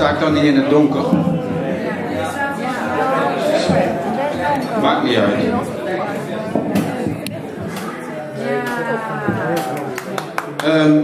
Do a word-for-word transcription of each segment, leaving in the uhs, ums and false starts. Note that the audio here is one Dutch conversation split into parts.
sta ik dan niet in het donker? Maakt niet uit. Um,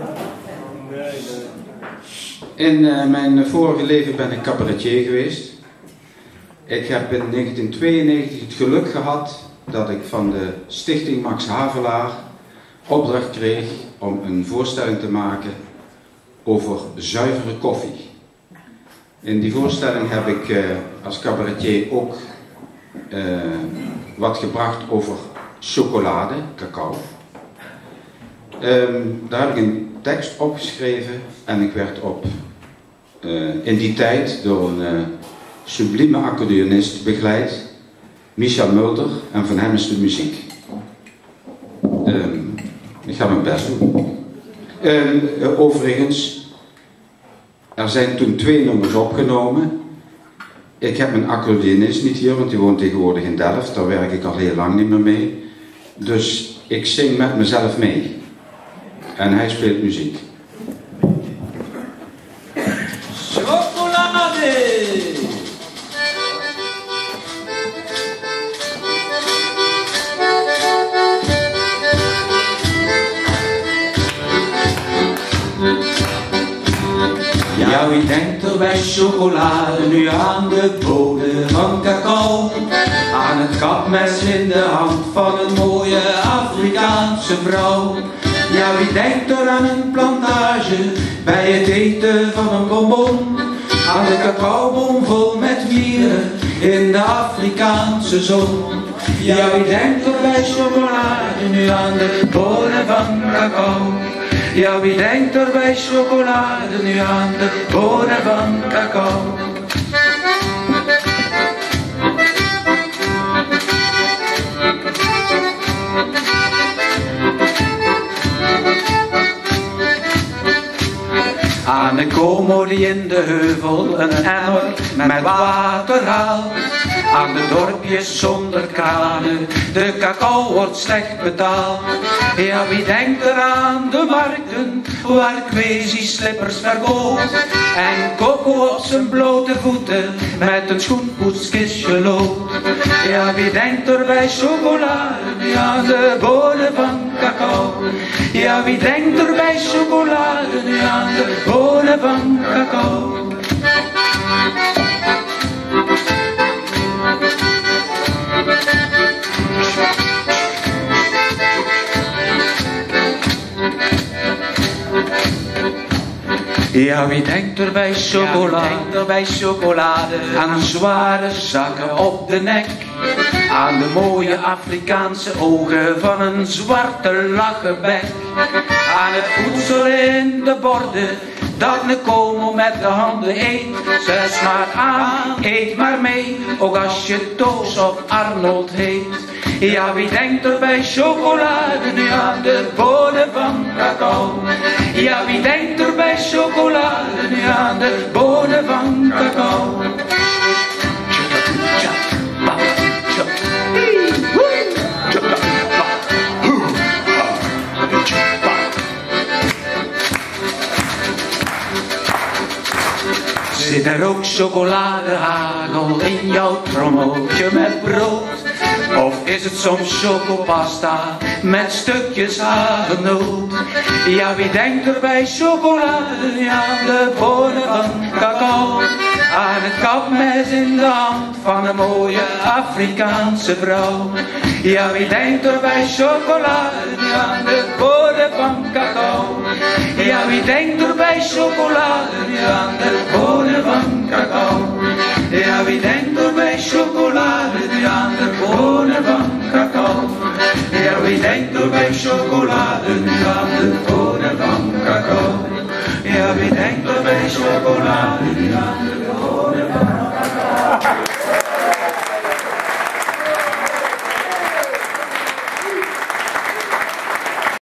in uh, mijn vorige leven ben ik cabaretier geweest. Ik heb in negentien tweeënnegentig het geluk gehad dat ik van de stichting Max Havelaar opdracht kreeg om een voorstelling te maken over zuivere koffie. In die voorstelling heb ik uh, als cabaretier ook uh, wat gebracht over chocolade, cacao. Um, daar heb ik een tekst opgeschreven en ik werd op, uh, in die tijd door een uh, sublieme accordeonist begeleid, Michel Mulder, en van hem is de muziek. Um, ik ga mijn best doen. Um, uh, overigens, er zijn toen twee nummers opgenomen. Ik heb mijn accordeonist niet hier, want die woont tegenwoordig in Delft. Daar werk ik al heel lang niet meer mee. Dus ik zing met mezelf mee. En hij speelt muziek. Chocolade! Ja, wie denkt er bij chocolade nu aan de bodem van cacao? Aan het kapmes in de hand van een mooie Afrikaanse vrouw. Ja, wie denkt er aan een plantage bij het eten van een bonbon? Aan de cacaoboom vol met wieren in de Afrikaanse zon. Ja, wie denkt er bij chocolade nu aan de bonen van cacao? Ja, wie denkt er bij chocolade nu aan de bonen van cacao? Aan de Como die in de heuvel een emmer met water haalt. Aan de dorpjes zonder kranen, de cacao wordt slecht betaald. Ja, wie denkt er aan de markten waar Kwesi slippers verkoopt en Coco op zijn blote voeten met een schoenpoetskistje loopt. Ja, wie denkt er bij chocolade aan de bonen van cacao? Ja, wie denkt er bij chocolade aan de bonen van cacao? Ja, wie denkt er bij chocolade, ja, denkt er bij chocolade aan zware zakken op de nek, aan de mooie Afrikaanse ogen van een zwarte lachenbek, aan het voedsel in de borden dat een Como met de handen eet. Zes maar aan, eet maar mee, ook als je Toos of Arnold heet. Ja, wie denkt er bij chocolade nu aan de bonen van cacao? Ja, wie denkt er bij chocolade nu aan de bonen van cacao? Zit er ook chocoladehagel in jouw trommeltje met brood? Of is het soms chocopasta met stukjes hagelnoot? Ja, wie denkt er bij chocolade aan de bonen van cacao? Aan het kapmes in de hand van een mooie Afrikaanse vrouw. Ja, wie denkt er bij chocolade aan de bonen van cacao? Ja, wie denkt er bij chocolade aan de bonen van cacao? Ja, wie denkt er bij chocolade aan de bonen van cacao? Ja, wie denkt er bij chocolade aan de bonen van cacao? Ja, wie denkt er bij chocolade